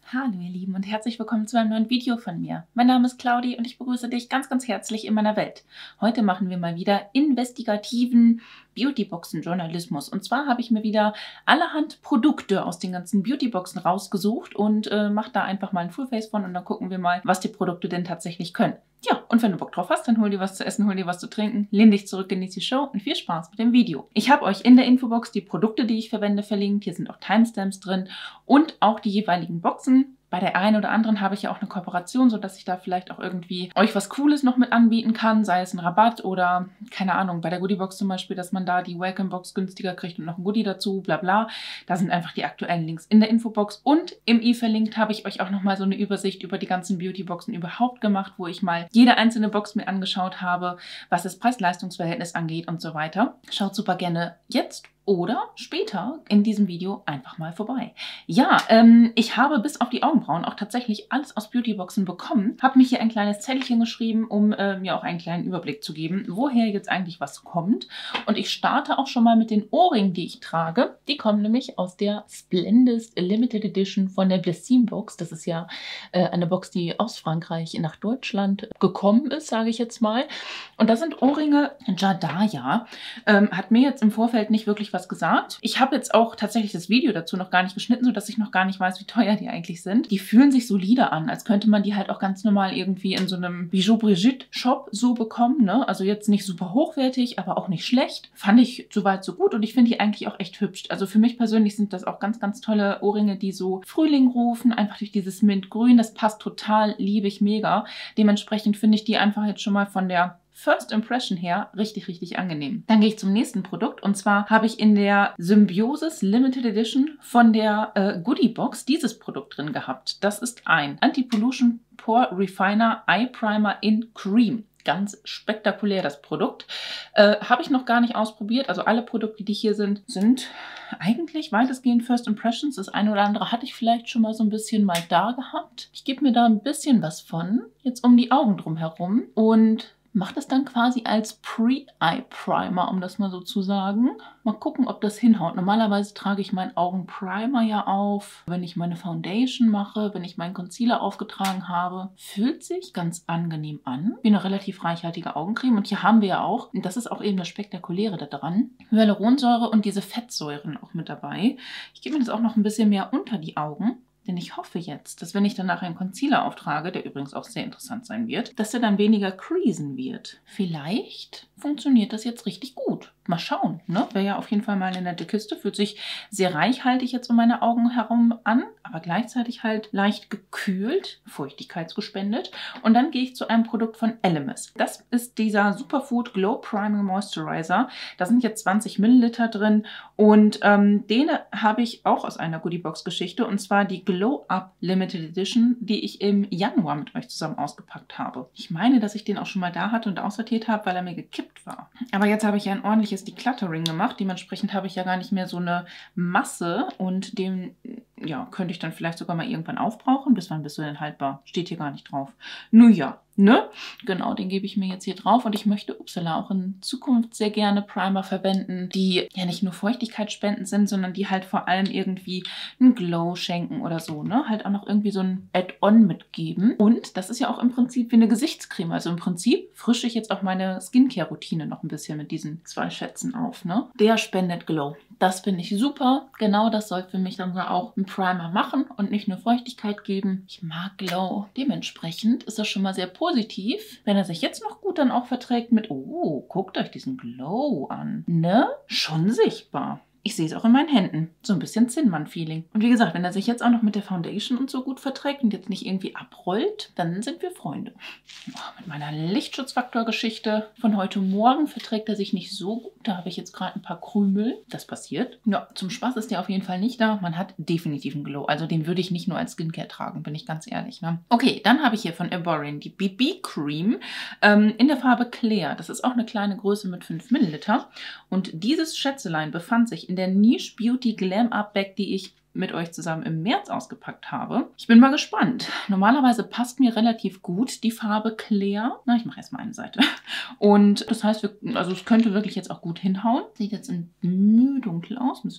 Hallo ihr Lieben und herzlich willkommen zu einem neuen Video von mir. Mein Name ist Claudi und ich begrüße dich ganz, ganz herzlich in meiner Welt. Heute machen wir mal wieder investigativen Beautyboxen-Journalismus. Und zwar habe ich mir wieder allerhand Produkte aus den ganzen Beautyboxen rausgesucht und mache da einfach mal ein Fullface von und dann gucken wir mal, was die Produkte denn tatsächlich können. Ja, und wenn du Bock drauf hast, dann hol dir was zu essen, hol dir was zu trinken, lehn dich zurück, genieß die Show und viel Spaß mit dem Video. Ich habe euch in der Infobox die Produkte, die ich verwende, verlinkt. Hier sind auch Timestamps drin und auch die jeweiligen Boxen. Bei der einen oder anderen habe ich ja auch eine Kooperation, sodass ich da vielleicht auch irgendwie euch was Cooles noch mit anbieten kann, sei es ein Rabatt oder, keine Ahnung, bei der Goodiebox zum Beispiel, dass man da die Welcome-Box günstiger kriegt und noch ein Goodie dazu, bla bla. Da sind einfach die aktuellen Links in der Infobox und im i-Verlinkt habe ich euch auch nochmal so eine Übersicht über die ganzen Beautyboxen überhaupt gemacht, wo ich mal jede einzelne Box mir angeschaut habe, was das Preis-Leistungs-Verhältnis angeht und so weiter. Schaut super gerne jetzt oder später in diesem Video einfach mal vorbei. Ja, ich habe bis auf die Augenbrauen auch tatsächlich alles aus Beautyboxen bekommen. Habe mich hier ein kleines Zettelchen geschrieben, um mir auch einen kleinen Überblick zu geben, woher jetzt eigentlich was kommt. Und ich starte auch schon mal mit den Ohrringen, die ich trage. Die kommen nämlich aus der Splendest Limited Edition von der Blessime Box. Das ist ja eine Box, die aus Frankreich nach Deutschland gekommen ist, sage ich jetzt mal. Und das sind Ohrringe Jadaya. Hat mir jetzt im Vorfeld nicht wirklich was gesagt. Ich habe jetzt auch tatsächlich das Video dazu noch gar nicht geschnitten, sodass ich noch gar nicht weiß, wie teuer die eigentlich sind. Die fühlen sich solide an, als könnte man die halt auch ganz normal irgendwie in so einem Bijou Brigitte Shop so bekommen, ne? Also jetzt nicht super hochwertig, aber auch nicht schlecht. Fand ich soweit so gut und ich finde die eigentlich auch echt hübsch. Also für mich persönlich sind das auch ganz, ganz tolle Ohrringe, die so Frühling rufen, einfach durch dieses Mintgrün. Das passt total, liebe ich mega. Dementsprechend finde ich die einfach jetzt schon mal von der First Impression her richtig, richtig angenehm. Dann gehe ich zum nächsten Produkt und zwar habe ich in der Symbiosis Limited Edition von der Goodie Box dieses Produkt drin gehabt. Das ist ein Anti-Pollution Pore Refiner Eye Primer in Cream. Ganz spektakulär das Produkt. Habe ich noch gar nicht ausprobiert. Also alle Produkte, die hier sind, sind eigentlich weitestgehend First Impressions. Das eine oder andere hatte ich vielleicht schon mal so ein bisschen mal da gehabt. Ich gebe mir da ein bisschen was von, jetzt um die Augen drum herum und mache das dann quasi als Pre-Eye Primer, um das mal so zu sagen. Mal gucken, ob das hinhaut. Normalerweise trage ich meinen Augenprimer ja auf, wenn ich meine Foundation mache, wenn ich meinen Concealer aufgetragen habe. Fühlt sich ganz angenehm an. Wie eine relativ reichhaltige Augencreme. Und hier haben wir ja auch, und das ist auch eben das Spektakuläre daran, Hyaluronsäure und diese Fettsäuren auch mit dabei. Ich gebe mir das auch noch ein bisschen mehr unter die Augen. Denn ich hoffe jetzt, dass wenn ich dann nachher einen Concealer auftrage, der übrigens auch sehr interessant sein wird, dass der dann weniger creasen wird. Vielleicht funktioniert das jetzt richtig gut. Mal schauen, ne? Wäre ja auf jeden Fall mal eine nette Kiste. Fühlt sich sehr reichhaltig jetzt um meine Augen herum an, aber gleichzeitig halt leicht gekühlt, feuchtigkeitsgespendet. Und dann gehe ich zu einem Produkt von Elemis. Das ist dieser Superfood Glow Priming Moisturizer. Da sind jetzt 20 Milliliter drin und den habe ich auch aus einer Goodiebox-Geschichte und zwar die Glow Up Limited Edition, die ich im Januar mit euch zusammen ausgepackt habe. Ich meine, dass ich den auch schon mal da hatte und aussortiert habe, weil er mir gekippt war. Aber jetzt habe ich ja ein ordentliches Decluttering gemacht. Dementsprechend habe ich ja gar nicht mehr so eine Masse und den, ja, könnte ich dann vielleicht sogar mal irgendwann aufbrauchen. Bis wann bist du denn haltbar? Steht hier gar nicht drauf. Nun ja. Ne? Genau, den gebe ich mir jetzt hier drauf und ich möchte, upsala, auch in Zukunft sehr gerne Primer verwenden, die ja nicht nur feuchtigkeitsspendend sind, sondern die halt vor allem irgendwie einen Glow schenken oder so, ne? Halt auch noch irgendwie so ein Add-on mitgeben. Und das ist ja auch im Prinzip wie eine Gesichtscreme. Also im Prinzip frische ich jetzt auch meine Skincare-Routine noch ein bisschen mit diesen 2 Schätzen auf, ne? Der spendet Glow. Das finde ich super. Genau das soll für mich dann auch ein Primer machen und nicht nur Feuchtigkeit geben. Ich mag Glow. Dementsprechend ist das schon mal sehr positiv, wenn er sich jetzt noch gut dann auch verträgt mit, oh, guckt euch diesen Glow an. Ne? Schon sichtbar. Ich sehe es auch in meinen Händen. So ein bisschen Zinnmann-Feeling. Und wie gesagt, wenn er sich jetzt auch noch mit der Foundation und so gut verträgt und jetzt nicht irgendwie abrollt, dann sind wir Freunde. Oh, mit meiner Lichtschutzfaktor-Geschichte von heute Morgen verträgt er sich nicht so gut. Da habe ich jetzt gerade ein paar Krümel. Das passiert. Ja, zum Spaß ist der auf jeden Fall nicht da. Man hat definitiv einen Glow. Also den würde ich nicht nur als Skincare tragen, bin ich ganz ehrlich. Ne? Okay, dann habe ich hier von Evorin die BB Cream in der Farbe Claire. Das ist auch eine kleine Größe mit 5 Milliliter. Und dieses Schätzelein befand sich in der Niche Beauty Glam Up Bag, die ich mit euch zusammen im März ausgepackt habe. Ich bin mal gespannt. Normalerweise passt mir relativ gut die Farbe Claire. Na, ich mache erstmal eine Seite. Und das heißt, also es könnte wirklich jetzt auch gut hinhauen. Sieht jetzt in dunkel aus. Müssen wir mal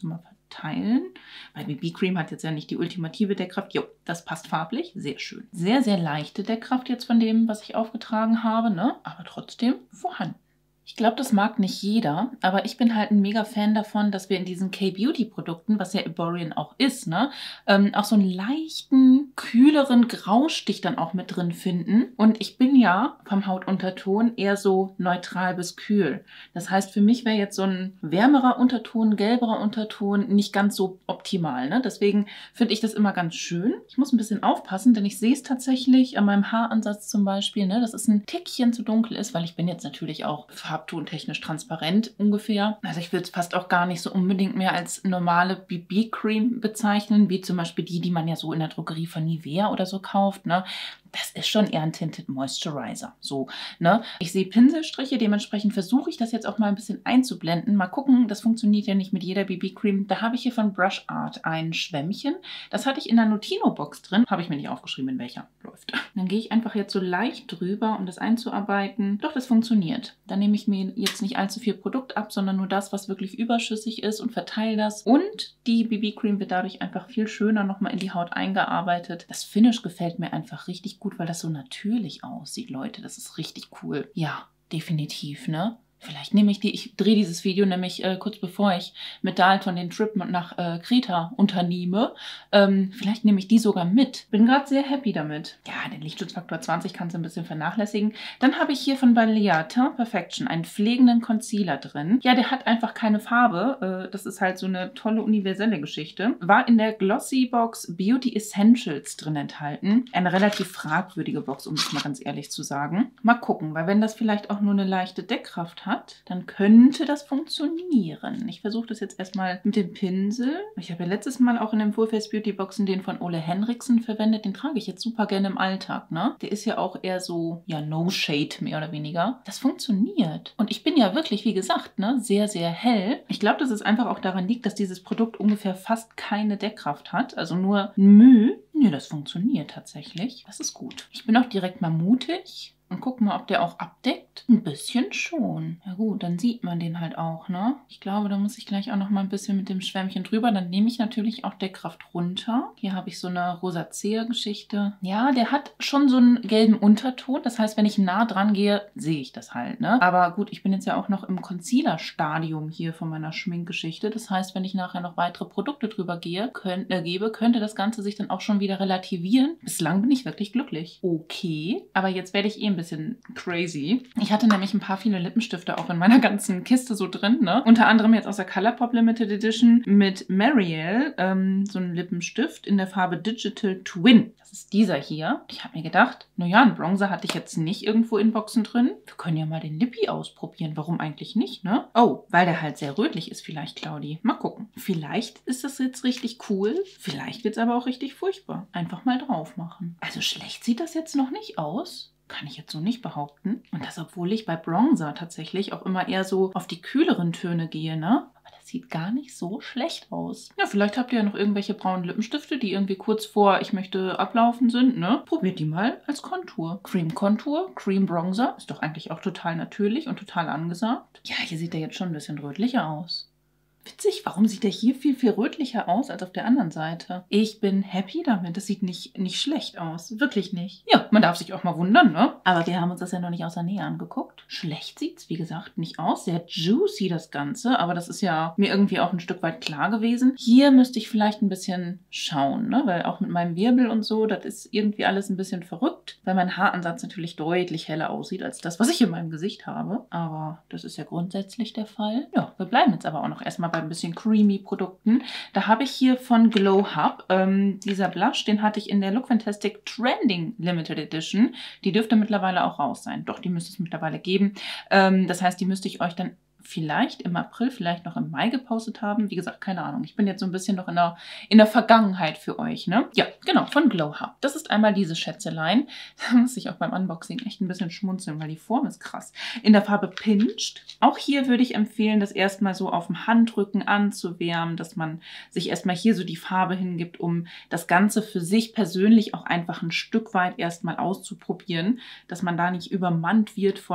teilen. Weil BB-Cream hat jetzt ja nicht die ultimative Deckkraft. Jo, das passt farblich. Sehr schön. Sehr, sehr leichte Deckkraft jetzt von dem, was ich aufgetragen habe, ne? Aber trotzdem vorhanden. Ich glaube, das mag nicht jeder, aber ich bin halt ein mega Fan davon, dass wir in diesen K-Beauty-Produkten, was ja Erborian auch ist, ne, auch so einen leichten, kühleren Graustich dann auch mit drin finden. Und ich bin ja vom Hautunterton eher so neutral bis kühl. Das heißt, für mich wäre jetzt so ein wärmerer Unterton, gelberer Unterton nicht ganz so optimal, ne? Deswegen finde ich das immer ganz schön. Ich muss ein bisschen aufpassen, denn ich sehe es tatsächlich an meinem Haaransatz zum Beispiel, ne, dass es ein Tickchen zu dunkel ist, weil ich bin jetzt natürlich auch farbtontechnisch transparent ungefähr. Also ich würde es fast auch gar nicht so unbedingt mehr als normale BB-Cream bezeichnen, wie zum Beispiel die man ja so in der Drogerie von Nivea oder so kauft, ne? Das ist schon eher ein Tinted Moisturizer. So, ne? Ich sehe Pinselstriche, dementsprechend versuche ich das jetzt auch mal ein bisschen einzublenden. Mal gucken, das funktioniert ja nicht mit jeder BB-Cream. Da habe ich hier von Brush Art ein Schwämmchen. Das hatte ich in der Notino-Box drin. Habe ich mir nicht aufgeschrieben, in welcher läuft. Dann gehe ich einfach jetzt so leicht drüber, um das einzuarbeiten. Doch, das funktioniert. Dann nehme ich mir jetzt nicht allzu viel Produkt ab, sondern nur das, was wirklich überschüssig ist und verteile das. Und die BB-Cream wird dadurch einfach viel schöner nochmal in die Haut eingearbeitet. Das Finish gefällt mir einfach richtig gut, weil das so natürlich aussieht, Leute. Das ist richtig cool. Ja, definitiv, ne? Vielleicht nehme ich ich drehe dieses Video nämlich kurz bevor ich mit Dalton den Trip nach Kreta unternehme. Vielleicht nehme ich die sogar mit. Bin gerade sehr happy damit. Ja, den Lichtschutzfaktor 20 kannst du ein bisschen vernachlässigen. Dann habe ich hier von Balea Teint Perfection einen pflegenden Concealer drin. Ja, der hat einfach keine Farbe. Das ist halt so eine tolle universelle Geschichte. War in der Glossy Box Beauty Essentials drin enthalten. Eine relativ fragwürdige Box, um es mal ganz ehrlich zu sagen. Mal gucken, weil wenn das vielleicht auch nur eine leichte Deckkraft hat, dann könnte das funktionieren. Ich versuche das jetzt erstmal mit dem Pinsel. Ich habe ja letztes Mal auch in den Full Face Beauty Boxen den von Ole Henriksen verwendet. Den trage ich jetzt super gerne im Alltag, ne? Der ist ja auch eher so, ja, No Shade mehr oder weniger. Das funktioniert. Und ich bin ja wirklich, wie gesagt, ne, sehr, sehr hell. Ich glaube, dass es einfach auch daran liegt, dass dieses Produkt ungefähr fast keine Deckkraft hat. Also nur Mühe. Nee, das funktioniert tatsächlich. Das ist gut. Ich bin auch direkt mal mutig. Und guck mal, ob der auch abdeckt. Ein bisschen schon. Ja gut, dann sieht man den halt auch, ne? Ich glaube, da muss ich gleich auch noch mal ein bisschen mit dem Schwämmchen drüber. Dann nehme ich natürlich auch Deckkraft runter. Hier habe ich so eine Rosacea-Geschichte. Ja, der hat schon so einen gelben Unterton. Das heißt, wenn ich nah dran gehe, sehe ich das halt, ne? Aber gut, ich bin jetzt ja auch noch im Concealer-Stadium hier von meiner Schminkgeschichte. Das heißt, wenn ich nachher noch weitere Produkte drüber gebe, könnte das Ganze sich dann auch schon wieder relativieren. Bislang bin ich wirklich glücklich. Okay, aber jetzt werde ich ein bisschen crazy. Ich hatte nämlich ein paar viele Lippenstifte auch in meiner ganzen Kiste so drin, ne? Unter anderem jetzt aus der Colourpop Limited Edition mit Marielle, so ein Lippenstift in der Farbe Digital Twin. Das ist dieser hier. Ich habe mir gedacht, naja, einen Bronzer hatte ich jetzt nicht irgendwo in Boxen drin. Wir können ja mal den Lippi ausprobieren. Warum eigentlich nicht, ne? Oh, weil der halt sehr rötlich ist vielleicht, Claudi. Mal gucken. Vielleicht ist das jetzt richtig cool. Vielleicht wird es aber auch richtig furchtbar. Einfach mal drauf machen. Also schlecht sieht das jetzt noch nicht aus. Kann ich jetzt so nicht behaupten. Und das, obwohl ich bei Bronzer tatsächlich auch immer eher so auf die kühleren Töne gehe, ne? Aber das sieht gar nicht so schlecht aus. Ja, vielleicht habt ihr ja noch irgendwelche braunen Lippenstifte, die irgendwie kurz vor ich möchte ablaufen sind, ne? Probiert die mal als Kontur. Cream Kontur, Cream Bronzer. Ist doch eigentlich auch total natürlich und total angesagt. Ja, hier sieht er jetzt schon ein bisschen rötlicher aus. Witzig, warum sieht der hier viel, viel rötlicher aus als auf der anderen Seite? Ich bin happy damit. Das sieht nicht schlecht aus. Wirklich nicht. Ja, man darf sich auch mal wundern, ne? Aber wir haben uns das ja noch nicht aus der Nähe angeguckt. Schlecht sieht's, wie gesagt, nicht aus. Sehr juicy das Ganze, aber das ist ja mir irgendwie auch ein Stück weit klar gewesen. Hier müsste ich vielleicht ein bisschen schauen, ne? Weil auch mit meinem Wirbel und so, das ist irgendwie alles ein bisschen verrückt, weil mein Haaransatz natürlich deutlich heller aussieht als das, was ich in meinem Gesicht habe. Aber das ist ja grundsätzlich der Fall. Ja, wir bleiben jetzt aber auch noch erstmal bei ein bisschen creamy Produkten. Da habe ich hier von Glow Hub, dieser Blush, den hatte ich in der Look Fantastic Trending Limited Edition. Die dürfte mittlerweile auch raus sein. Doch, die müsste es mittlerweile geben. Das heißt, die müsste ich euch dann vielleicht im April, vielleicht noch im Mai gepostet haben. Wie gesagt, keine Ahnung. Ich bin jetzt so ein bisschen noch in der Vergangenheit für euch, ne? Ja, genau, von Glow Hub. Das ist einmal diese Schätzelein. Da muss ich auch beim Unboxing echt ein bisschen schmunzeln, weil die Form ist krass. In der Farbe Pinched. Auch hier würde ich empfehlen, das erstmal so auf dem Handrücken anzuwärmen, dass man sich erstmal hier so die Farbe hingibt, um das Ganze für sich persönlich auch einfach ein Stück weit erstmal auszuprobieren, dass man da nicht übermannt wird von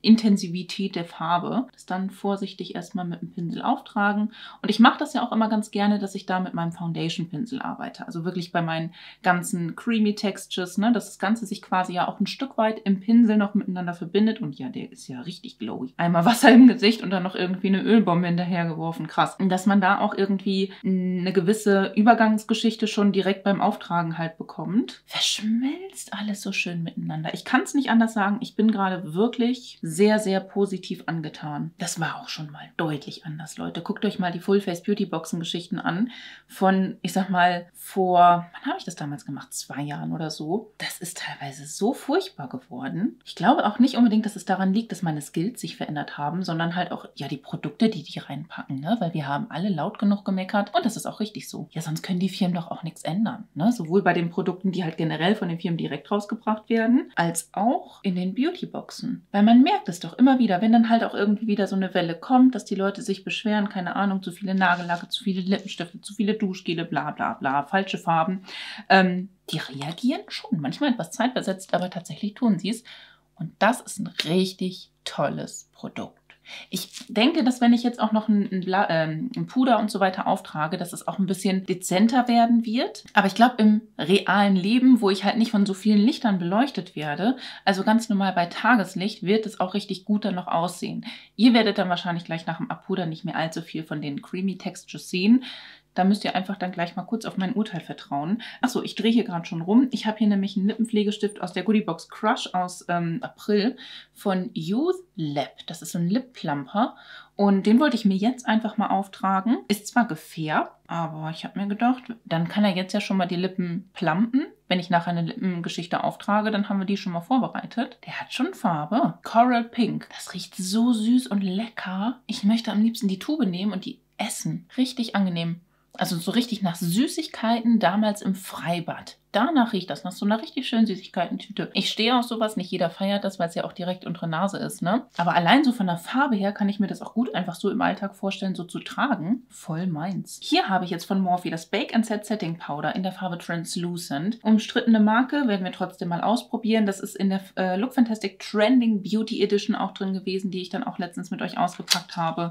Intensivität der Farbe. Das dann vorsichtig erstmal mit dem Pinsel auftragen. Und ich mache das ja auch immer ganz gerne, dass ich da mit meinem Foundation-Pinsel arbeite. Also wirklich bei meinen ganzen Creamy Textures, ne, dass das Ganze sich quasi ja auch ein Stück weit im Pinsel noch miteinander verbindet. Und ja, der ist ja richtig glowy. Einmal Wasser im Gesicht und dann noch irgendwie eine Ölbombe hinterhergeworfen. Krass. Und dass man da auch irgendwie eine gewisse Übergangsgeschichte schon direkt beim Auftragen halt bekommt. Verschmilzt alles so schön miteinander. Ich kann es nicht anders sagen. Ich bin gerade wirklich sehr, sehr positiv angetan. Das war auch schon mal deutlich anders, Leute. Guckt euch mal die Full Face Beauty Boxen Geschichten an. Von, ich sag mal, wann habe ich das damals gemacht? 2 Jahren oder so. Das ist teilweise so furchtbar geworden. Ich glaube auch nicht unbedingt, dass es daran liegt, dass meine Skills sich verändert haben, sondern halt auch, ja, die Produkte, die reinpacken, ne? Weil wir haben alle laut genug gemeckert und das ist auch richtig so. Ja, sonst können die Firmen doch auch nichts ändern, ne? Sowohl bei den Produkten, die halt generell von den Firmen direkt rausgebracht werden, als auch in den Beautyboxen. Weil man merkt es doch immer wieder, wenn dann halt auch irgendwie wieder so eine Welle kommt, dass die Leute sich beschweren, keine Ahnung, zu viele Nagellacke, zu viele Lippenstifte, zu viele Duschgele, bla bla bla, falsche Farben. Die reagieren schon, manchmal etwas zeitversetzt, aber tatsächlich tun sie es. Und das ist ein richtig tolles Produkt. Ich denke, dass wenn ich jetzt auch noch ein Puder und so weiter auftrage, dass es auch ein bisschen dezenter werden wird. Aber ich glaube, im realen Leben, wo ich halt nicht von so vielen Lichtern beleuchtet werde, also ganz normal bei Tageslicht, wird es auch richtig gut dann noch aussehen. Ihr werdet dann wahrscheinlich gleich nach dem Abpudern nicht mehr allzu viel von den Creamy Textures sehen. Da müsst ihr einfach dann gleich mal kurz auf mein Urteil vertrauen. Achso, ich drehe hier gerade schon rum. Ich habe hier nämlich einen Lippenpflegestift aus der Goodiebox Crush aus April von Youth Lab. Das ist so ein Lip Plumper. Und den wollte ich mir jetzt einfach mal auftragen. Ist zwar gefärbt, aber ich habe mir gedacht, dann kann er jetzt ja schon mal die Lippen plumpen. Wenn ich nachher eine Lippengeschichte auftrage, dann haben wir die schon mal vorbereitet. Der hat schon Farbe. Coral Pink. Das riecht so süß und lecker. Ich möchte am liebsten die Tube nehmen und die essen. Richtig angenehm. Also so richtig nach Süßigkeiten damals im Freibad. Danach riecht das nach so einer richtig schönen Süßigkeiten-Tüte. Ich stehe auf sowas, nicht jeder feiert das, weil es ja auch direkt unter Nase ist, ne? Aber allein so von der Farbe her kann ich mir das auch gut einfach so im Alltag vorstellen, so zu tragen. Voll meins. Hier habe ich jetzt von Morphe das Bake and Set Setting Powder in der Farbe Translucent. Umstrittene Marke, werden wir trotzdem mal ausprobieren. Das ist in der Look Fantastic Trending Beauty Edition auch drin gewesen, die ich dann auch letztens mit euch ausgepackt habe.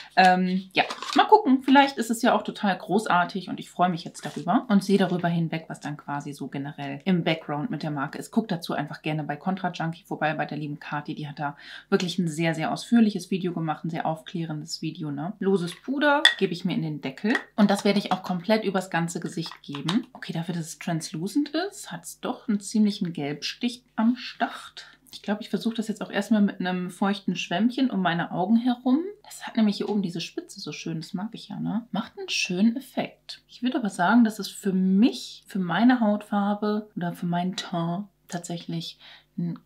Ja, mal gucken. Vielleicht ist es ja auch total großartig und ich freue mich jetzt darüber und sehe darüber hinweg, was dann quasi so generell im Background mit der Marke ist. Guckt dazu einfach gerne bei Contra Junkie vorbei, bei der lieben Kathi. Die hat da wirklich ein sehr, sehr ausführliches Video gemacht, ein sehr aufklärendes Video, ne? Loses Puder gebe ich mir in den Deckel und das werde ich auch komplett übers ganze Gesicht geben. Okay, dafür, dass es translucent ist, hat es doch einen ziemlichen Gelbstich am Start. Ich glaube, ich versuche das jetzt auch erstmal mit einem feuchten Schwämmchen um meine Augen herum. Das hat nämlich hier oben diese Spitze so schön, das mag ich ja, ne? Macht einen schönen Effekt. Ich würde aber sagen, dass es für mich, für meine Hautfarbe oder für meinen Teint tatsächlich einen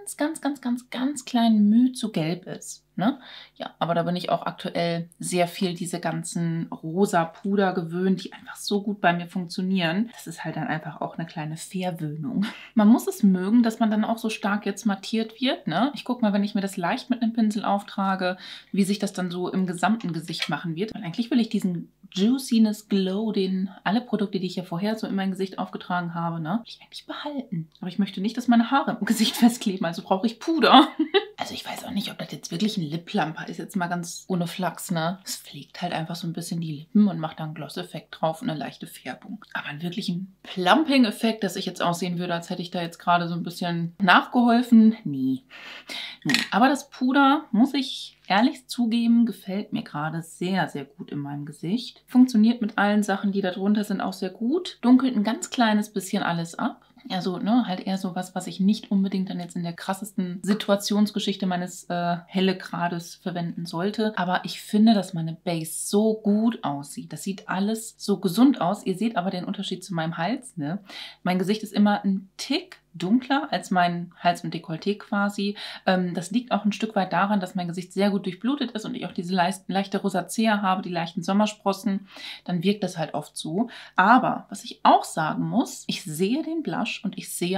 ganz kleinen Mühe zu gelb ist. Ne? Ja, aber da bin ich auch aktuell sehr viel diese ganzen rosa Puder gewöhnt, die einfach so gut bei mir funktionieren. Das ist halt dann einfach auch eine kleine Verwöhnung. Man muss es mögen, dass man dann auch so stark jetzt mattiert wird. Ne? Ich gucke mal, wenn ich mir das leicht mit einem Pinsel auftrage, wie sich das dann so im gesamten Gesicht machen wird. Weil eigentlich will ich diesen Juiciness Glow, den alle Produkte, die ich ja vorher so in mein Gesicht aufgetragen habe, ne, will ich eigentlich behalten. Aber ich möchte nicht, dass meine Haare im Gesicht festkleben, also brauche ich Puder. Also ich weiß auch nicht, ob das jetzt wirklich ein Lip Plumper ist, jetzt mal ganz ohne Flachs, ne? Es pflegt halt einfach so ein bisschen die Lippen und macht dann einen Gloss-Effekt drauf und eine leichte Färbung. Aber einen wirklichen Plumping-Effekt, dass ich jetzt aussehen würde, als hätte ich da jetzt gerade so ein bisschen nachgeholfen, nie. Aber das Puder, muss ich ehrlich zugeben, gefällt mir gerade sehr, sehr gut in meinem Gesicht. Funktioniert mit allen Sachen, die da drunter sind, auch sehr gut. Dunkelt ein ganz kleines bisschen alles ab. Also, ne, halt eher so was ich nicht unbedingt dann jetzt in der krassesten Situationsgeschichte meines Hellegrades verwenden sollte. Aber ich finde, dass meine Base so gut aussieht. Das sieht alles so gesund aus. Ihr seht aber den Unterschied zu meinem Hals, ne? Mein Gesicht ist immer ein Tick dunkler als mein Hals und Dekolleté quasi. Das liegt auch ein Stück weit daran, dass mein Gesicht sehr gut durchblutet ist und ich auch diese leichte Rosacea habe, die leichten Sommersprossen. Dann wirkt das halt oft so. Aber was ich auch sagen muss, ich sehe den Blush und ich sehe auch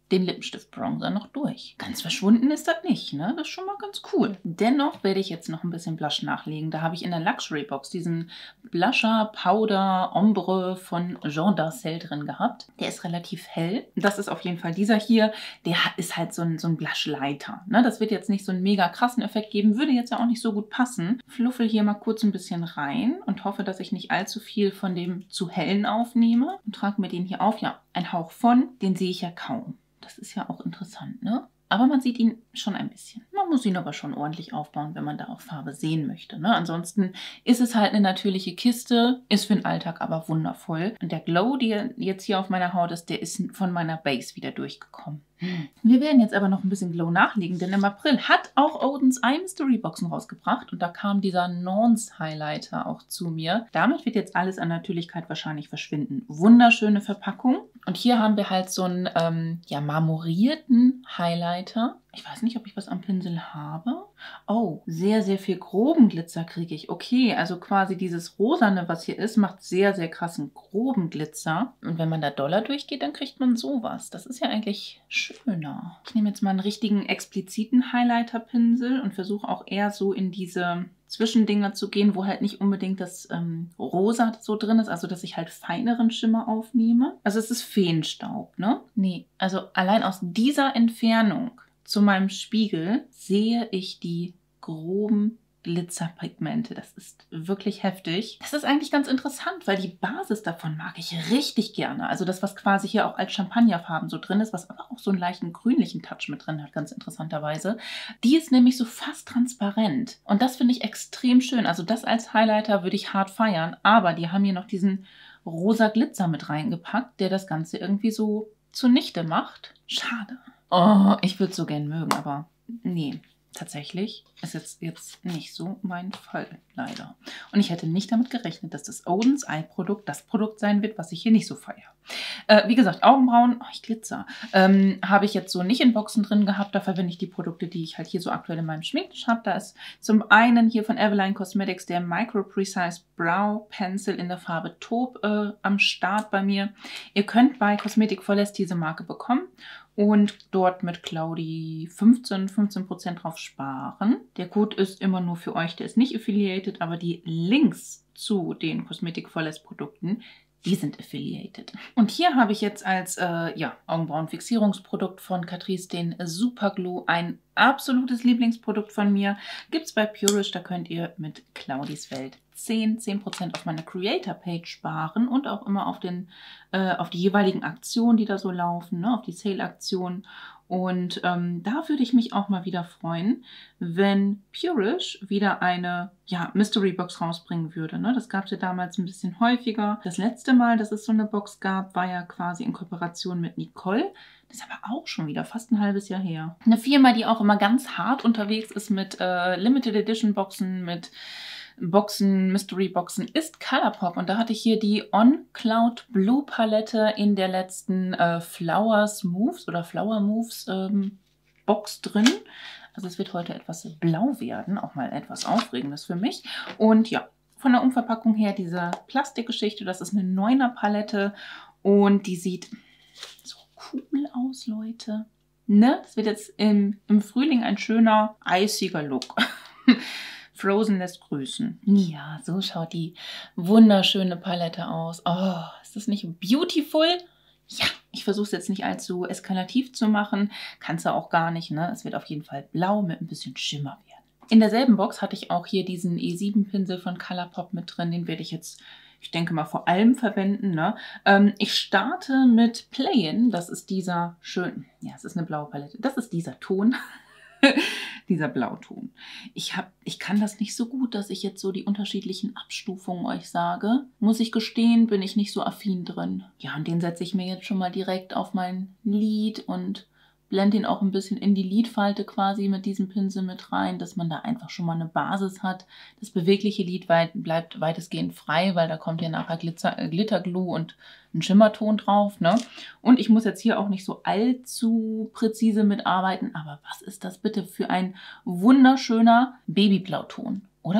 den Lippenstift-Bronzer noch durch. Ganz verschwunden ist das nicht, ne? Das ist schon mal ganz cool. Dennoch werde ich jetzt noch ein bisschen Blush nachlegen. Da habe ich in der Luxury Box diesen Blusher Powder Ombre von Jean Darcel drin gehabt. Der ist relativ hell. Das ist auf jeden Fall dieser hier. Der ist halt so ein Blushleiter. Ne? Das wird jetzt nicht so einen mega krassen Effekt geben. Würde jetzt ja auch nicht so gut passen. Fluffel hier mal kurz ein bisschen rein und hoffe, dass ich nicht allzu viel von dem zu hellen aufnehme. Und trage mir den hier auf. Ja, ein Hauch von. Den sehe ich ja kaum. Das ist ja auch interessant, ne? Aber man sieht ihn schon ein bisschen. Man muss ihn aber schon ordentlich aufbauen, wenn man da auch Farbe sehen möchte, ne? Ansonsten ist es halt eine natürliche Kiste, ist für den Alltag aber wundervoll. Und der Glow, der jetzt hier auf meiner Haut ist, der ist von meiner Base wieder durchgekommen. Wir werden jetzt aber noch ein bisschen Glow nachlegen, denn im April hat auch Oden's Eye Mystery Boxen rausgebracht und da kam dieser Nance Highlighter auch zu mir. Damit wird jetzt alles an Natürlichkeit wahrscheinlich verschwinden. Wunderschöne Verpackung. Und hier haben wir halt so einen ja, marmorierten Highlighter. Ich weiß nicht, ob ich was am Pinsel habe. Oh, sehr, sehr viel groben Glitzer kriege ich. Okay, also quasi dieses Rosane, was hier ist, macht sehr, sehr krassen groben Glitzer. Und wenn man da doller durchgeht, dann kriegt man sowas. Das ist ja eigentlich schöner. Ich nehme jetzt mal einen richtigen expliziten Highlighter-Pinsel und versuche auch eher so in diese Zwischendinger zu gehen, wo halt nicht unbedingt das Rosa so drin ist, also dass ich halt feineren Schimmer aufnehme. Also es ist Feenstaub, ne? Nee, also allein aus dieser Entfernung zu meinem Spiegel sehe ich die groben Glitzerpigmente. Das ist wirklich heftig. Das ist eigentlich ganz interessant, weil die Basis davon mag ich richtig gerne. Also das, was quasi hier auch als Champagnerfarben so drin ist, was aber auch so einen leichten grünlichen Touch mit drin hat, ganz interessanterweise. Die ist nämlich so fast transparent. Und das finde ich extrem schön. Also das als Highlighter würde ich hart feiern. Aber die haben hier noch diesen rosa Glitzer mit reingepackt, der das Ganze irgendwie so zunichte macht. Schade. Oh, ich würde es so gern mögen, aber nee. Tatsächlich ist jetzt nicht so mein Fall, leider. Und ich hätte nicht damit gerechnet, dass das Oden's Eye Produkt das Produkt sein wird, was ich hier nicht so feiere. Wie gesagt, Augenbrauen, oh, ich glitzer, habe ich jetzt so nicht in Boxen drin gehabt. Da verwende ich die Produkte, die ich halt hier so aktuell in meinem Schminktisch habe. Da ist zum einen hier von Eveline Cosmetics der Micro Precise Brow Pencil in der Farbe Taupe am Start bei mir. Ihr könnt bei Cosmetic for Less diese Marke bekommen und dort mit Claudi 15% drauf sparen. Der Code ist immer nur für euch, der ist nicht affiliated, aber die Links zu den Cosmetic for Less Produkten, die sind affiliated. Und hier habe ich jetzt als ja, Augenbrauenfixierungsprodukt von Catrice den Super Glue, ein absolutes Lieblingsprodukt von mir. Gibt es bei Purish, da könnt ihr mit Claudis Welt 10% auf meine Creator-Page sparen und auch immer auf die jeweiligen Aktionen, die da so laufen, ne, auf die Sale-Aktionen. Und da würde ich mich auch mal wieder freuen, wenn Purish wieder eine ja, Mystery Box rausbringen würde. Ne? Das gab es ja damals ein bisschen häufiger. Das letzte Mal, dass es so eine Box gab, war ja quasi in Kooperation mit Nicole. Das ist aber auch schon wieder fast ein halbes Jahr her. Eine Firma, die auch immer ganz hart unterwegs ist mit Limited Edition Boxen, mit Boxen, Mystery Boxen, ist Colourpop. Und da hatte ich hier die On Cloud Blue Palette in der letzten Flower Moves Box drin. Also es wird heute etwas blau werden, auch mal etwas Aufregendes für mich. Und ja, von der Umverpackung her diese Plastikgeschichte, das ist eine 9er Palette und die sieht so cool aus, Leute. Ne? Das wird jetzt im Frühling ein schöner, eisiger Look. Frozen lässt grüßen. Ja, so schaut die wunderschöne Palette aus. Oh, ist das nicht beautiful? Ja, ich versuche es jetzt nicht allzu eskalativ zu machen. Kannst du auch gar nicht, ne? Es wird auf jeden Fall blau mit ein bisschen Schimmer werden. In derselben Box hatte ich auch hier diesen E7-Pinsel von Colourpop mit drin. Den werde ich jetzt, ich denke mal, vor allem verwenden. Ne? Ich starte mit Play-In. Das ist dieser schön, ja, es ist eine blaue Palette. Das ist dieser Ton. Dieser Blauton. Ich kann das nicht so gut, dass ich jetzt so die unterschiedlichen Abstufungen euch sage. Muss ich gestehen, bin ich nicht so affin drin. Ja, und den setze ich mir jetzt schon mal direkt auf mein Lid und blende ihn auch ein bisschen in die Lidfalte quasi mit diesem Pinsel mit rein, dass man da einfach schon mal eine Basis hat. Das bewegliche Lid bleibt weitestgehend frei, weil da kommt ja nachher Glitterglue und ein Schimmerton drauf. Ne? Und ich muss jetzt hier auch nicht so allzu präzise mitarbeiten, aber was ist das bitte für ein wunderschöner Babyblauton, oder?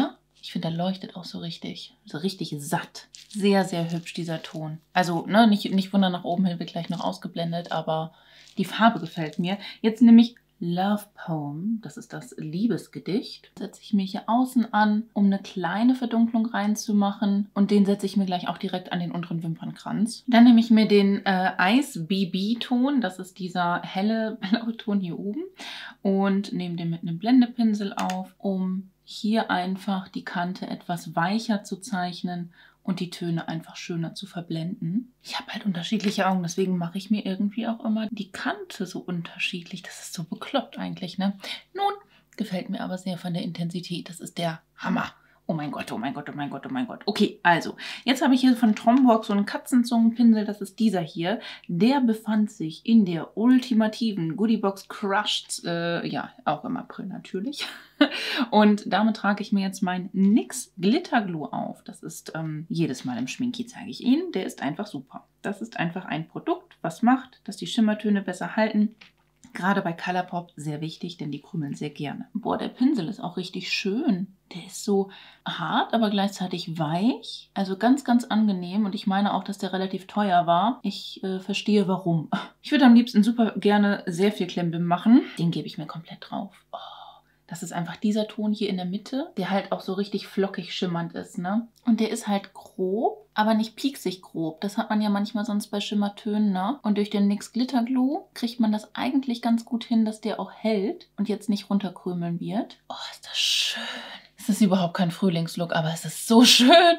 Ich finde, der leuchtet auch so richtig satt. Sehr, sehr hübsch, dieser Ton. Also, ne, nicht wundern, nach oben hin wird gleich noch ausgeblendet, aber die Farbe gefällt mir. Jetzt nehme ich Love Poem, das ist das Liebesgedicht. Setze ich mir hier außen an, um eine kleine Verdunklung reinzumachen. Und den setze ich mir gleich auch direkt an den unteren Wimpernkranz. Dann nehme ich mir den Ice BB Ton, das ist dieser helle blaue Ton hier oben. Und nehme den mit einem Blendepinsel auf, um hier einfach die Kante etwas weicher zu zeichnen und die Töne einfach schöner zu verblenden. Ich habe halt unterschiedliche Augen, deswegen mache ich mir irgendwie auch immer die Kante so unterschiedlich. Das ist so bekloppt eigentlich, ne? Nun, gefällt mir aber sehr von der Intensität. Das ist der Hammer. Oh mein Gott, oh mein Gott, oh mein Gott, oh mein Gott. Okay, also, jetzt habe ich hier von Tombox so einen Katzenzungenpinsel, das ist dieser hier. Der befand sich in der ultimativen Goodiebox Crushed, ja, auch im April natürlich. Und damit trage ich mir jetzt meinen NYX Glitter Glue auf. Das ist jedes Mal im Schminki zeige ich Ihnen. Der ist einfach super. Das ist einfach ein Produkt, was macht, dass die Schimmertöne besser halten. Gerade bei Colourpop sehr wichtig, denn die krümeln sehr gerne. Boah, der Pinsel ist auch richtig schön. Der ist so hart, aber gleichzeitig weich. Also ganz, ganz angenehm. Und ich meine auch, dass der relativ teuer war. Ich verstehe, warum. Ich würde am liebsten super gerne sehr viel Klimbim machen. Den gebe ich mir komplett drauf. Oh. Das ist einfach dieser Ton hier in der Mitte, der halt auch so richtig flockig schimmernd ist, ne? Und der ist halt grob, aber nicht pieksig grob. Das hat man ja manchmal sonst bei Schimmertönen, ne? Und durch den NYX Glitter Glue kriegt man das eigentlich ganz gut hin, dass der auch hält und jetzt nicht runterkrümeln wird. Oh, ist das schön. Es ist überhaupt kein Frühlingslook, aber es ist so schön.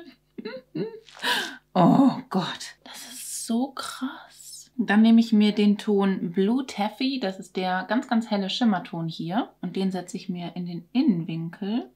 Oh Gott, das ist so krass. Dann nehme ich mir den Ton Blue Taffy, das ist der ganz, ganz helle Schimmerton hier. Und den setze ich mir in den Innenwinkel.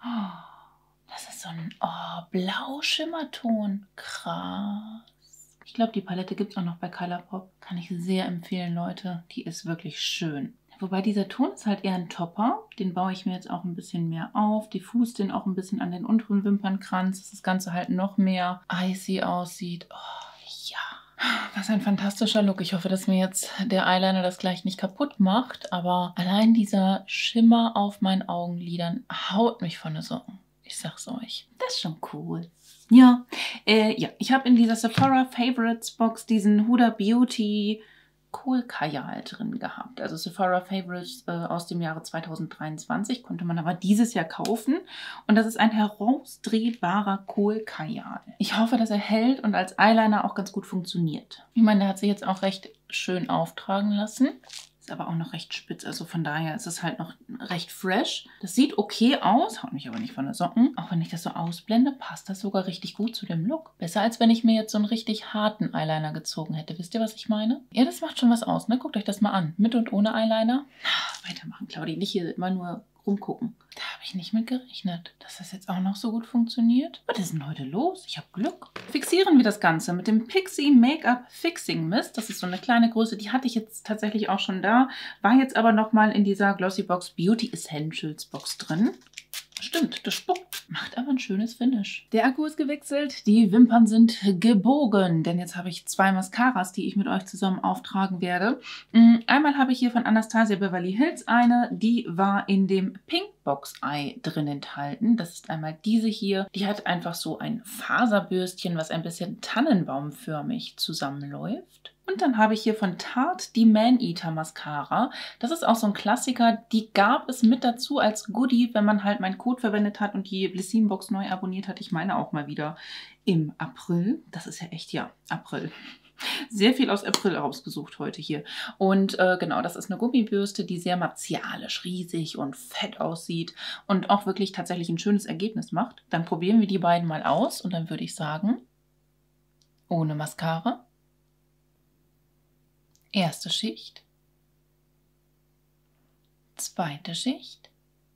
Oh, das ist so ein blau Schimmerton. Krass. Ich glaube, die Palette gibt es auch noch bei Colourpop. Kann ich sehr empfehlen, Leute. Die ist wirklich schön. Wobei dieser Ton ist halt eher ein Topper. Den baue ich mir jetzt auch ein bisschen mehr auf. Diffus den auch ein bisschen an den unteren Wimpernkranz, dass das Ganze halt noch mehr icy aussieht. Oh, ja. Was ein fantastischer Look. Ich hoffe, dass mir jetzt der Eyeliner das gleich nicht kaputt macht. Aber allein dieser Schimmer auf meinen Augenlidern haut mich von den Socken. Ich sag's euch. Das ist schon cool. Ja, ich habe in dieser Sephora Favorites Box diesen Huda Beauty Kohlkajal drin gehabt. Also Sephora Favorites aus dem Jahre 2023, konnte man aber dieses Jahr kaufen. Und das ist ein herausdrehbarer Kohlkajal. Ich hoffe, dass er hält und als Eyeliner auch ganz gut funktioniert. Ich meine, der hat sich jetzt auch recht schön auftragen lassen. Ist aber auch noch recht spitz, also von daher ist es halt noch recht fresh. Das sieht okay aus, haut mich aber nicht von den Socken. Auch wenn ich das so ausblende, passt das sogar richtig gut zu dem Look. Besser, als wenn ich mir jetzt so einen richtig harten Eyeliner gezogen hätte. Wisst ihr, was ich meine? Ja, das macht schon was aus, ne? Guckt euch das mal an. Mit und ohne Eyeliner. Weitermachen, Claudi. Nicht hier immer nur rumgucken. Da habe ich nicht mit gerechnet, dass das jetzt auch noch so gut funktioniert. Was ist denn heute los? Ich habe Glück. Fixieren wir das Ganze mit dem Pixi Make-up Fixing Mist. Das ist so eine kleine Größe, die hatte ich jetzt tatsächlich auch schon da. War jetzt aber nochmal in dieser Glossybox Beauty Essentials Box drin. Stimmt, das spuckt. Macht aber ein schönes Finish. Der Akku ist gewechselt, die Wimpern sind gebogen, denn jetzt habe ich zwei Mascaras, die ich mit euch zusammen auftragen werde. Einmal habe ich hier von Anastasia Beverly Hills eine, die war in dem Pink Box Eye drin enthalten. Das ist einmal diese hier. Die hat einfach so ein Faserbürstchen, was ein bisschen tannenbaumförmig zusammenläuft. Und dann habe ich hier von Tarte die Man-Eater Mascara. Das ist auch so ein Klassiker. Die gab es mit dazu als Goodie, wenn man halt meinen Code verwendet hat und die Blissim-Box neu abonniert hat. Ich meine auch mal wieder im April. Das ist ja echt, ja, April. Sehr viel aus April rausgesucht heute hier. Und genau, das ist eine Gummibürste, die sehr martialisch, riesig und fett aussieht und auch wirklich tatsächlich ein schönes Ergebnis macht. Dann probieren wir die beiden mal aus und dann würde ich sagen, ohne Mascara. Erste Schicht, zweite Schicht,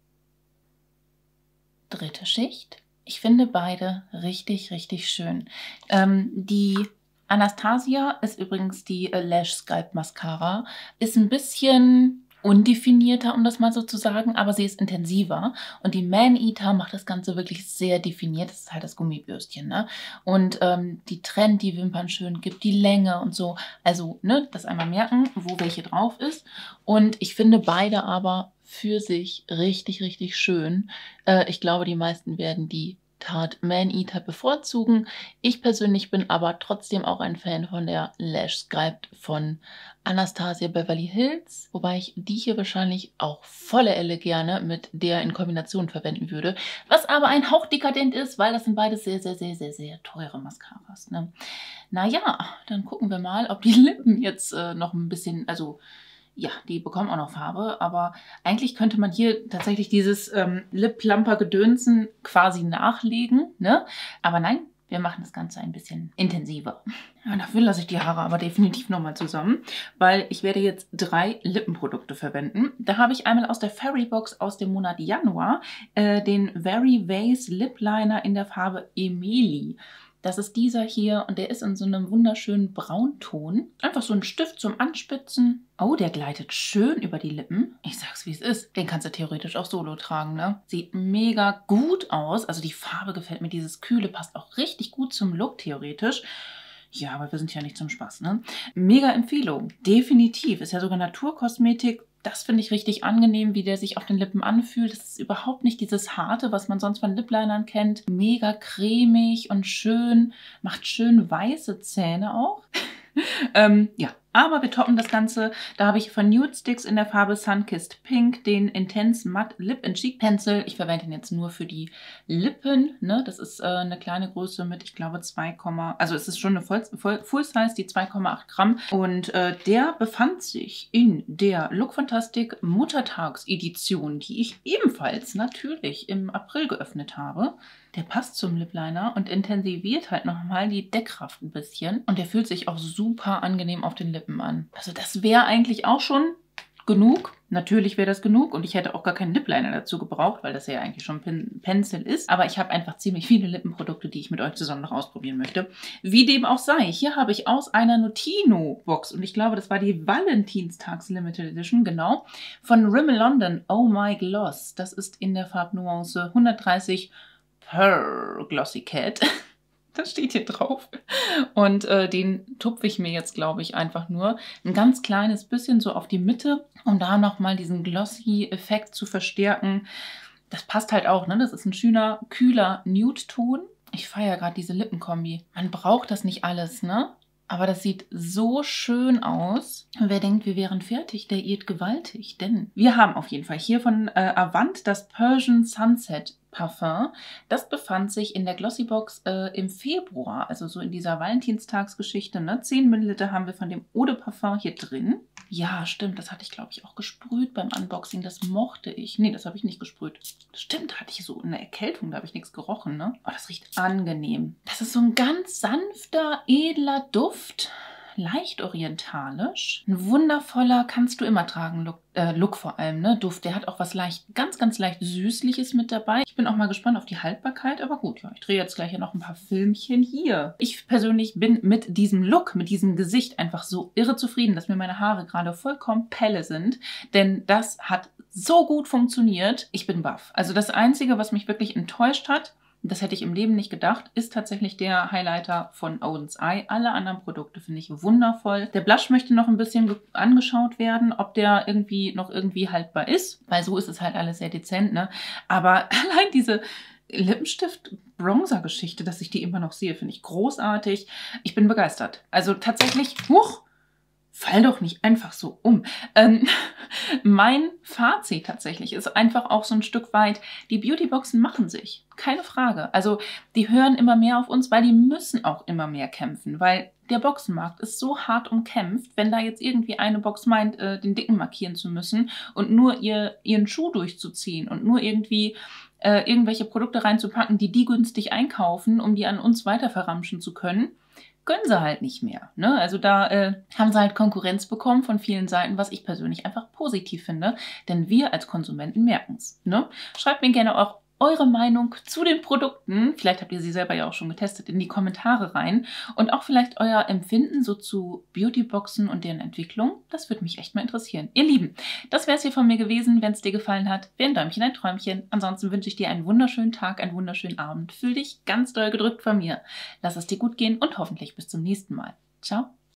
dritte Schicht. Ich finde beide richtig, richtig schön. Die Anastasia ist übrigens die Lash Sculpt Mascara. Ist ein bisschen undefinierter, um das mal so zu sagen, aber sie ist intensiver. Und die Man-Eater macht das Ganze wirklich sehr definiert. Das ist halt das Gummibürstchen, ne? Und die trennt die Wimpern schön, gibt die Länge und so. Also, ne, das einmal merken, wo welche drauf ist. Und ich finde beide aber für sich richtig, richtig schön. Ich glaube, die meisten werden die Tarte Man-Eater bevorzugen. Ich persönlich bin aber trotzdem auch ein Fan von der Lash Sculpt von Anastasia Beverly Hills, wobei ich die hier wahrscheinlich auch volle Elle gerne mit der in Kombination verwenden würde, was aber ein Hauch dekadent ist, weil das sind beides sehr, sehr, sehr, sehr, sehr teure Mascaras, ne? Naja, dann gucken wir mal, ob die Lippen jetzt noch ein bisschen, also ja, die bekommen auch noch Farbe, aber eigentlich könnte man hier tatsächlich dieses Lip-Plumper-Gedönsen quasi nachlegen, ne? Aber nein, wir machen das Ganze ein bisschen intensiver. Ja, dafür lasse ich die Haare aber definitiv nochmal zusammen, weil ich werde jetzt 3 Lippenprodukte verwenden. Da habe ich einmal aus der Fairy Box aus dem Monat Januar den Very Vase Lip Liner in der Farbe Emily. Das ist dieser hier und der ist in so einem wunderschönen Braunton. Einfach so ein Stift zum Anspitzen. Oh, der gleitet schön über die Lippen. Ich sag's, wie es ist. Den kannst du theoretisch auch solo tragen, ne? Sieht mega gut aus. Also die Farbe gefällt mir. Dieses Kühle passt auch richtig gut zum Look theoretisch. Ja, aber wir sind ja nicht zum Spaß, ne? Mega Empfehlung. Definitiv. Ist ja sogar Naturkosmetik. Das finde ich richtig angenehm, wie der sich auf den Lippen anfühlt. Das ist überhaupt nicht dieses Harte, was man sonst von Liplinern kennt. Mega cremig und schön. Macht schön weiße Zähne auch. Ja, aber wir toppen das Ganze. Da habe ich von Nude Sticks in der Farbe Sunkissed Pink den Intense Matte Lip and Cheek Pencil. Ich verwende ihn jetzt nur für die Lippen, ne? Das ist eine kleine Größe mit, ich glaube, also es ist schon eine Full Size, die 2,8 Gramm. Und der befand sich in der Look Fantastic Muttertagsedition, die ich ebenfalls natürlich im April geöffnet habe. Der passt zum Lip Liner und intensiviert halt nochmal die Deckkraft ein bisschen. Und der fühlt sich auch super angenehm auf den Lippen an. Also das wäre eigentlich auch schon genug. Natürlich wäre das genug und ich hätte auch gar keinen Lip Liner dazu gebraucht, weil das ja eigentlich schon Pencil ist. Aber ich habe einfach ziemlich viele Lippenprodukte, die ich mit euch zusammen noch ausprobieren möchte. Wie dem auch sei, hier habe ich aus einer Notino-Box und ich glaube, das war die Valentinstags Limited Edition, genau, von Rimmel London Oh My Gloss. Das ist in der Farbnuance 130 Per Glossy Cat. Das steht hier drauf. Und den tupfe ich mir jetzt, glaube ich, einfach nur ein ganz kleines bisschen so auf die Mitte, um da nochmal diesen Glossy-Effekt zu verstärken. Das passt halt auch, ne? Das ist ein schöner, kühler Nude-Ton. Ich feiere gerade diese Lippenkombi. Man braucht das nicht alles, ne? Aber das sieht so schön aus. Und wer denkt, wir wären fertig, der irrt gewaltig. Denn wir haben auf jeden Fall hier von Avant das Persian Sunset Parfum. Das befand sich in der Glossybox im Februar, also so in dieser Valentinstagsgeschichte. Ne? 10 Milliliter haben wir von dem Eau de Parfum hier drin. Ja, stimmt, das hatte ich, glaube ich, auch gesprüht beim Unboxing. Das mochte ich. Nee, das habe ich nicht gesprüht. Stimmt, hatte ich so eine Erkältung, da habe ich nichts gerochen, ne? Oh, das riecht angenehm. Das ist so ein ganz sanfter, edler Duft. Leicht orientalisch. Ein wundervoller, kannst du immer tragen Look vor allem, ne? Duft. Der hat auch was leicht, ganz, ganz leicht Süßliches mit dabei. Ich bin auch mal gespannt auf die Haltbarkeit, aber gut, ja, ich drehe jetzt gleich ja noch ein paar Filmchen hier. Ich persönlich bin mit diesem Look, mit diesem Gesicht einfach so irre zufrieden, dass mir meine Haare gerade vollkommen Pelle sind, denn das hat so gut funktioniert. Ich bin baff. Also das Einzige, was mich wirklich enttäuscht hat, das hätte ich im Leben nicht gedacht, ist tatsächlich der Highlighter von Oden's Eye. Alle anderen Produkte finde ich wundervoll. Der Blush möchte noch ein bisschen angeschaut werden, ob der noch irgendwie haltbar ist, weil so ist es halt alles sehr dezent, ne? Aber allein diese Lippenstift-Bronzer-Geschichte, dass ich die immer noch sehe, finde ich großartig. Ich bin begeistert. Also tatsächlich, fall doch nicht einfach so um. Mein Fazit tatsächlich ist einfach auch so ein Stück weit, die Beautyboxen machen sich. Keine Frage. Also die hören immer mehr auf uns, weil die müssen auch immer mehr kämpfen, weil der Boxenmarkt ist so hart umkämpft, wenn da jetzt irgendwie eine Box meint, den Dicken markieren zu müssen und nur ihren Schuh durchzuziehen und nur irgendwie irgendwelche Produkte reinzupacken, die günstig einkaufen, um die an uns weiter verramschen zu können, können sie halt nicht mehr. Ne? Also da haben sie halt Konkurrenz bekommen von vielen Seiten, was ich persönlich einfach positiv finde, denn wir als Konsumenten merken es. Ne? Schreibt mir gerne auch eure Meinung zu den Produkten, vielleicht habt ihr sie selber ja auch schon getestet, in die Kommentare rein und auch vielleicht euer Empfinden so zu Beautyboxen und deren Entwicklung. Das würde mich echt mal interessieren. Ihr Lieben, das wäre es hier von mir gewesen. Wenn es dir gefallen hat, wäre ein Däumchen ein Träumchen. Ansonsten wünsche ich dir einen wunderschönen Tag, einen wunderschönen Abend. Fühl dich ganz doll gedrückt von mir. Lass es dir gut gehen und hoffentlich bis zum nächsten Mal. Ciao.